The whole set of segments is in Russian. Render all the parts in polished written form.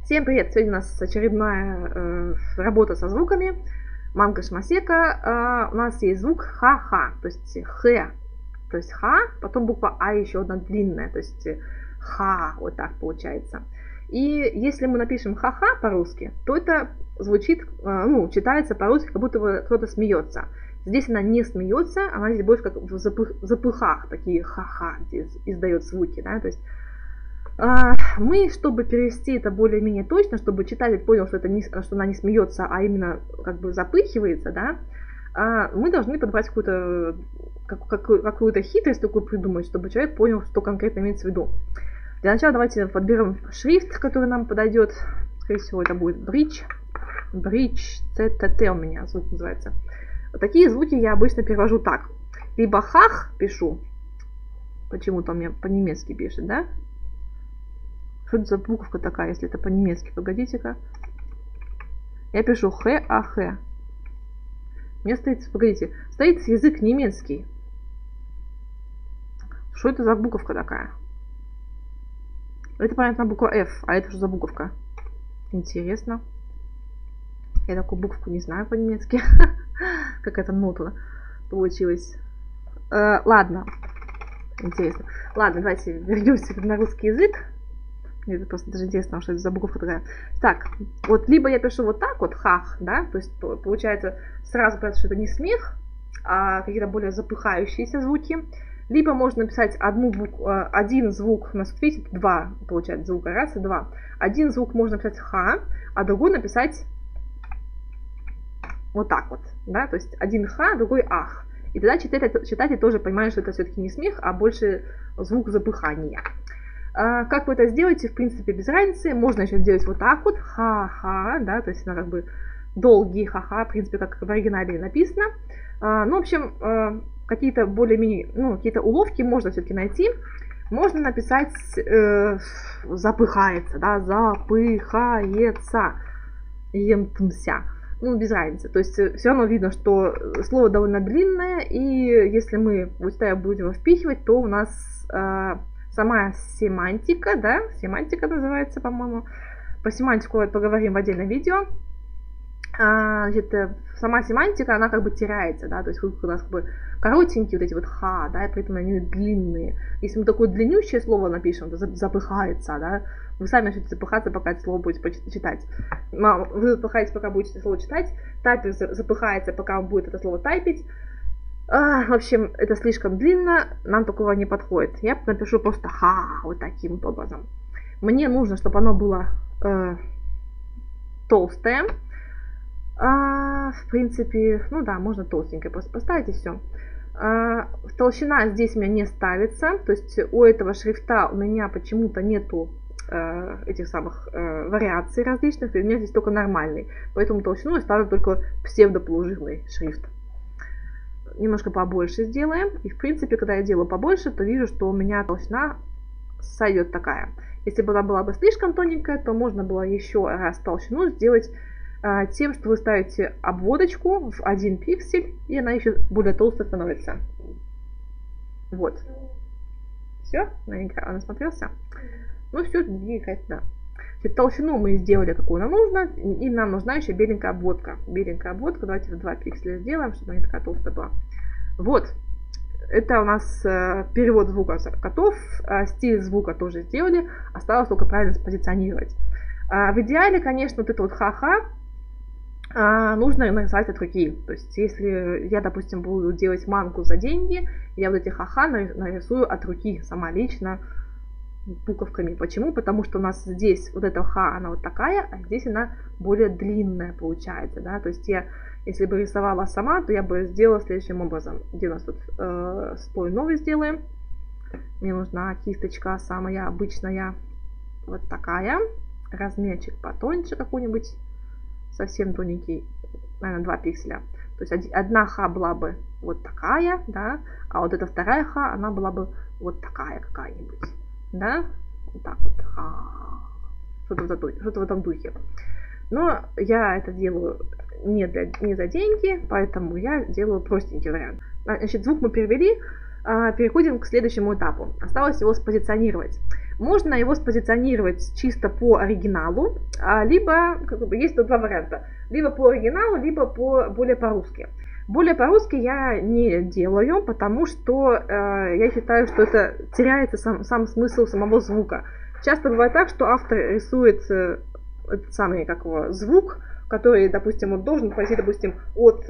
Всем привет! Сегодня у нас очередная работа со звуками. Манка Шмасека. У нас есть звук ха-ха, то есть х, то есть ха, потом буква а еще одна длинная, то есть ха, вот так получается. И если мы напишем ха-ха по-русски, то это звучит, читается по-русски, как будто бы кто-то смеется. Здесь она не смеется, она здесь больше как в запыхах, такие ха-ха издает звуки, да, то есть мы, чтобы перевести это более-менее точно, чтобы читатель понял, что она не смеется, а именно как бы запыхивается, да, мы должны подобрать какую-то хитрость такую придумать, чтобы человек понял, что конкретно имеется в виду. Для начала давайте подберем шрифт, который нам подойдет. Скорее всего, это будет Bridge. Bridge CTT у меня звук называется. Вот такие звуки я обычно перевожу так. Либо хах пишу. Почему-то он мне по-немецки пишет, да? Что это за буковка такая, если это по-немецки? Погодите-ка. Я пишу х-а-х. У меня стоит, погодите, стоит язык немецкий. Что это за буковка такая? Это, понятно, буква F. А это что за буковка? Интересно. Я такую буковку не знаю по-немецки. Какая-то нота получилась. Ладно. Интересно. Ладно, давайте вернемся на русский язык. Мне это просто даже интересно, что это за буковка такая. Так, вот либо я пишу вот так вот, хах, да, то есть получается сразу понятно, что это не смех, а какие-то более запыхающиеся звуки. Либо можно написать один звук, у нас, видите, два, получается, звука, раз и два. Один звук можно написать ха, а другой написать вот так вот, да, то есть один ха, другой ах. И тогда читатель тоже понимает, что это все-таки не смех, а больше звук запыхания. Как вы это сделаете, в принципе, без разницы. Можно еще сделать вот так вот, ха-ха, да, то есть она как бы долгий ха-ха, в принципе, как в оригинале написано. Ну, в общем, какие-то более-менее, какие-то уловки можно все-таки найти. Можно написать запыхается, да, запыхается, емтмся. Без разницы. То есть все равно видно, что слово довольно длинное, и если мы будем его впихивать, то у нас сама семантика, да, семантика называется, по-моему. По семантику поговорим в отдельном видео. Значит, сама семантика, она как бы теряется, да, то есть у нас как бы коротенькие вот эти вот ха, да, и при этом они длинные. Если мы такое длиннющее слово напишем, то запыхается, да, вы сами начнете запыхаться, пока это слово будете читать. Вы запыхаетесь, пока будете это слово читать, тайпер запыхается, пока он будет это слово тайпить. В общем, это слишком длинно, нам такого не подходит. Я напишу просто ха, вот таким вот образом. Мне нужно, чтобы оно было толстое. В принципе, можно толстенькое просто поставить и все. Толщина здесь у меня не ставится, то есть у этого шрифта у меня почему-то нету этих самых вариаций различных, и у меня здесь только нормальный. Поэтому толщину я ставлю только псевдополужирный шрифт. Немножко побольше сделаем. И в принципе, когда я делаю побольше, то вижу, что у меня толщина сойдет такая. Если бы она была бы слишком тоненькая, то можно было еще раз толщину сделать тем, что вы ставите обводочку в 1 пиксель, и она еще более толстая становится. Вот. Все, насмотрелся. Все, двигать, да. Толщину мы сделали, какую нам нужно, и нам нужна еще беленькая обводка. Беленькая обводка, давайте в 2 пикселя сделаем, чтобы она не такая толстая была. Вот, это у нас перевод звука котов, стиль звука тоже сделали, осталось только правильно спозиционировать. В идеале, конечно, вот это вот ха-ха нужно нарисовать от руки. То есть, если я, допустим, буду делать мангу за деньги, я вот эти ха-ха нарисую от руки, сама лично, буковками. Почему? Потому что у нас здесь вот эта ха, она вот такая, а здесь она более длинная получается, да, то есть я, если бы рисовала сама, то я бы сделала следующим образом. Где у нас тут слой новый сделаем? Мне нужна кисточка самая обычная, вот такая, размерчик потоньше какой-нибудь, совсем тоненький, наверное, 2 пикселя. То есть одна ха была бы вот такая, да, а вот эта вторая ха, она была бы вот такая какая-нибудь. Да, вот так вот, что-то в этом духе. Но я это делаю не за деньги, поэтому я делаю простенький вариант. Значит, звук мы перевели, переходим к следующему этапу. Осталось его спозиционировать. Можно его спозиционировать чисто по оригиналу, либо есть тут два варианта. Либо по оригиналу, либо более по-русски. Более по-русски я не делаю, потому что я считаю, что это теряется сам смысл самого звука. Часто бывает так, что автор рисует этот самый звук, который, допустим, он должен пойти, допустим, от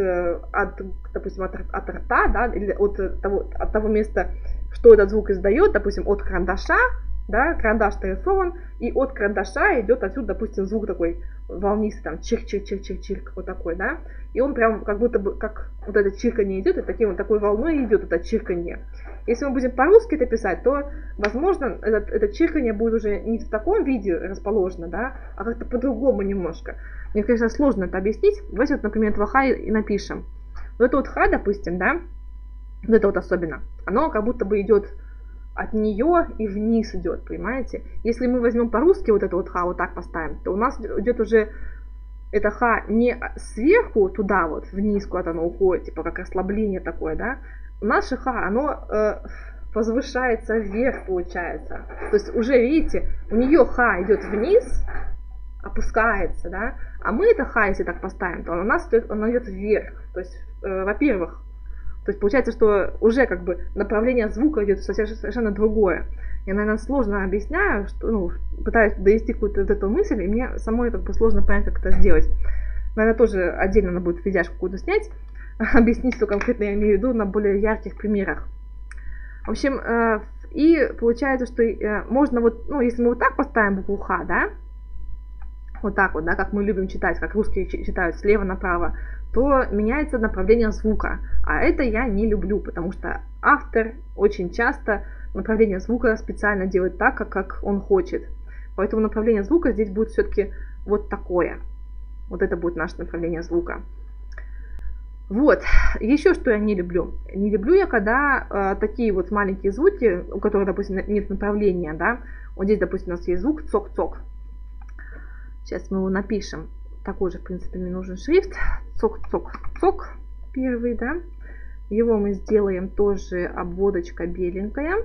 рта, да, или от того места, что этот звук издает, допустим, от карандаша, да, карандаш нарисован, и от карандаша идет отсюда, допустим, звук такой волнистый, там, чирк-чирк-чирк-чирк, вот такой, да, и он прям как будто бы, как вот это чирканье идет, и такой волной идет это чирканье. Если мы будем по-русски это писать, то, возможно, это чирканье будет уже не в таком виде расположено, да, а как-то по-другому немножко. Мне, конечно, сложно это объяснить. Давайте вот, например, этого ха и напишем. Вот это вот ха, допустим, да, вот это вот особенно, оно как будто бы идет от нее и вниз идет, понимаете? Если мы возьмем по-русски вот это вот ха, вот так поставим, то у нас идет уже это ха не сверху туда вот, вниз куда-то оно уходит, типа как расслабление такое, да? Наше ха, оно возвышается вверх, получается. То есть уже, видите, у нее ха идет вниз, опускается, да? А мы это ха, если так поставим, то у нас оно идет вверх. То есть, во-первых, то есть получается, что уже как бы направление звука идет совершенно другое. Я, наверное, сложно объясняю, что, пытаюсь довести какую-то вот эту мысль, и мне самой как бы сложно понять, как это сделать. Наверное, тоже отдельно надо будет видяшку какую-то снять, объяснить, что конкретно я имею в виду на более ярких примерах. В общем, и получается, что можно вот, если мы вот так поставим букву ха, да, вот так вот, да, как мы любим читать, как русские читают слева направо, то меняется направление звука. А это я не люблю, потому что автор очень часто направление звука специально делает так, как он хочет. Поэтому направление звука здесь будет все-таки вот такое. Вот это будет наше направление звука. Вот. Еще что я не люблю. Не люблю я, когда такие вот маленькие звуки, у которых, допустим, нет направления, да. Вот здесь, допустим, у нас есть звук цок-цок. Сейчас мы его напишем. Такой же, в принципе, мне нужен шрифт. Цок-цок-цок. Первый, да. Его мы сделаем тоже обводочка беленькая.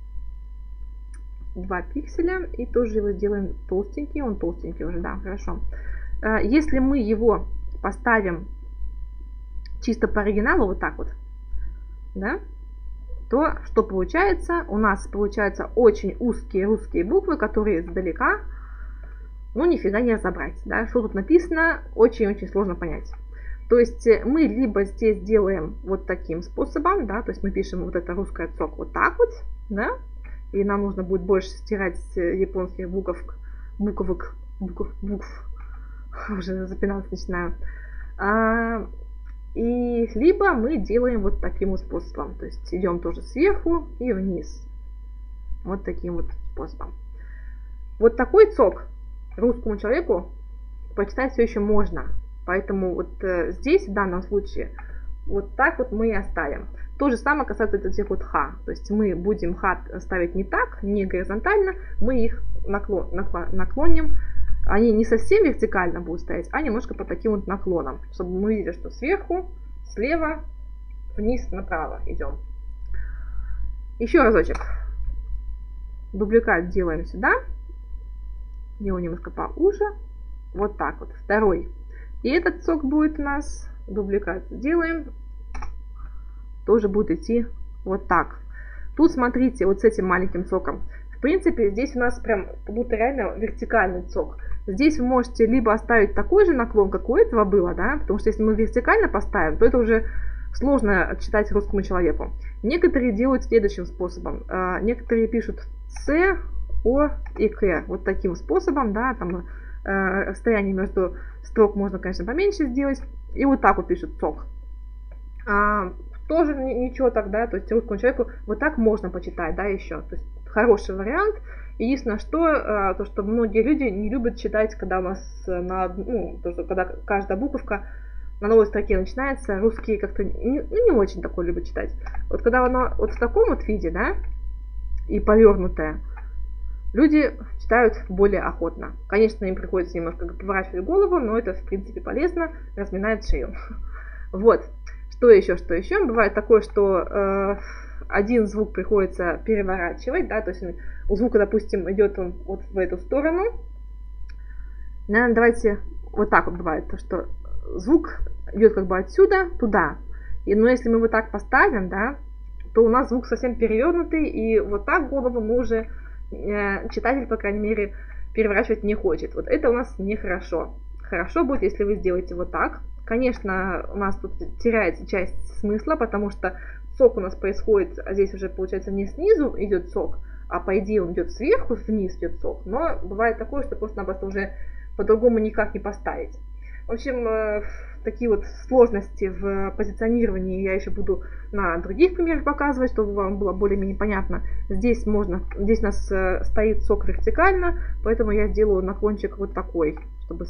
2 пикселя. И тоже его сделаем толстенький. Он толстенький уже, да, хорошо. Если мы его поставим чисто по оригиналу, вот так вот, да, то что получается? У нас получаются очень узкие русские буквы, которые издалека, нифига не разобрать, да, что тут написано, очень-очень сложно понять. То есть мы либо здесь делаем вот таким способом, да, то есть мы пишем вот это русское цок вот так вот, да, и нам нужно будет больше стирать японских букв, уже запинаться начинаю. И либо мы делаем вот таким вот способом, то есть идем тоже сверху и вниз, вот таким вот способом. Вот такой цок русскому человеку прочитать все еще можно, поэтому вот здесь в данном случае вот так вот мы и оставим. То же самое касается этих вот ха, то есть мы будем ха ставить не так, не горизонтально, мы их наклоним. Они не совсем вертикально будут стоять, а немножко по таким вот наклонам, чтобы мы видели, что сверху, слева, вниз, направо идем. Еще разочек. Дубликат делаем сюда. Его немножко поуже. Вот так вот. Второй. И этот цок будет у нас. Дубликат сделаем. Тоже будет идти вот так. Тут смотрите, вот с этим маленьким цоком. В принципе, здесь у нас прям как будто реально вертикальный цок. Здесь вы можете либо оставить такой же наклон, как у этого было, да, потому что если мы вертикально поставим, то это уже сложно читать русскому человеку. Некоторые делают следующим способом. Некоторые пишут С, О и К. Вот таким способом, да, там расстояние между строк можно, конечно, поменьше сделать. И вот так вот пишут цок. Тоже ничего тогда, то есть русскому человеку вот так можно почитать, да, еще. То есть хороший вариант. Единственное, то, что многие люди не любят читать, когда у нас когда каждая буковка на новой строке начинается, русские как-то не очень такое любят читать. Вот когда оно вот в таком вот виде, да, и повернутое, люди читают более охотно. Конечно, им приходится немножко поворачивать голову, но это, в принципе, полезно, разминает шею. Вот. Что еще? Бывает такое, что один звук приходится переворачивать, да, то есть у звука, допустим, идет он вот в эту сторону. Наверное, давайте вот так вот бывает, то что звук идет как бы отсюда туда. Но если мы вот так поставим, да, то у нас звук совсем перевернутый, и вот так голову мы уже, читатель, по крайней мере, переворачивать не хочет. Вот это у нас нехорошо. Хорошо будет, если вы сделаете вот так. Конечно, у нас тут теряется часть смысла, потому что сок у нас происходит, а здесь уже получается не снизу идет сок, а по идее он идет сверху, вниз идет сок. Но бывает такое, что просто-напросто уже по-другому никак не поставить. В общем, такие вот сложности в позиционировании я еще буду на других примерах показывать, чтобы вам было более-менее понятно. Здесь у нас стоит сок вертикально, поэтому я сделаю наклончик вот такой, чтобы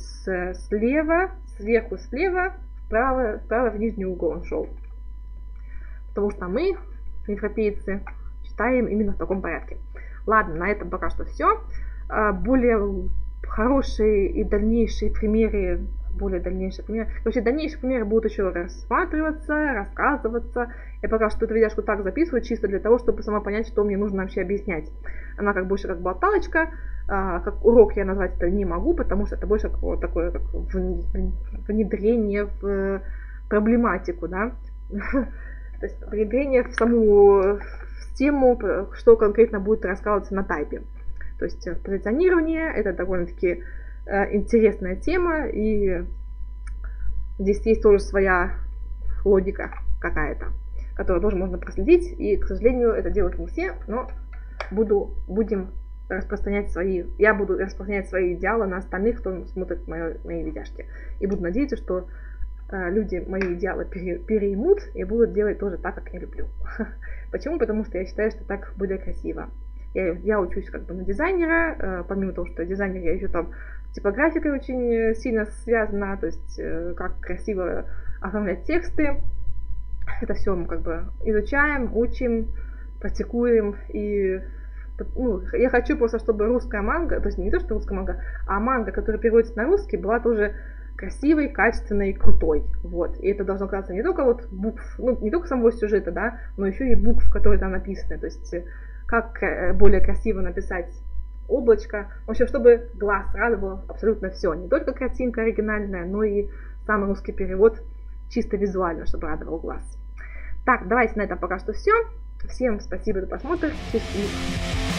сверху слева, вправо в нижний угол он шел. Потому что мы, европейцы, читаем именно в таком порядке. Ладно, на этом пока что все. Более хорошие и дальнейшие примеры, дальнейшие примеры будут еще рассматриваться, рассказываться. Я пока что эту видяшку так записываю, чисто для того, чтобы сама понять, что мне нужно вообще объяснять. Она как больше как болталочка, как урок я назвать это не могу, потому что это больше вот такое как внедрение в проблематику, да. То есть внедрение в саму тему, что конкретно будет рассказываться на тайпе. То есть позиционирование — это довольно-таки интересная тема, и здесь есть тоже своя логика какая-то, которую тоже можно проследить, и, к сожалению, это делают не все, но я буду распространять свои идеалы на остальных, кто смотрит мои видяшки. И буду надеяться, что люди мои идеалы переймут и будут делать тоже так, как я люблю. Почему? Потому что я считаю, что так более красиво. Я учусь как бы на дизайнера, помимо того, что дизайнер, я еще там с типографикой очень сильно связана, то есть как красиво оформлять тексты. Это все мы как бы изучаем, учим, практикуем. И я хочу просто, чтобы русская манга, то есть не то, что русская манга, а манга, которая переводится на русский, была тоже красивой, качественной, крутой. Вот. И это должно казаться не только вот букв, не только самого сюжета, да, но еще и букв, которые там написаны. То есть как более красиво написать облачко. В общем, чтобы глаз радовал абсолютно все. Не только картинка оригинальная, но и сам русский перевод чисто визуально, чтобы радовал глаз. Так, давайте на этом пока что все. Всем спасибо за просмотр. Счастливо.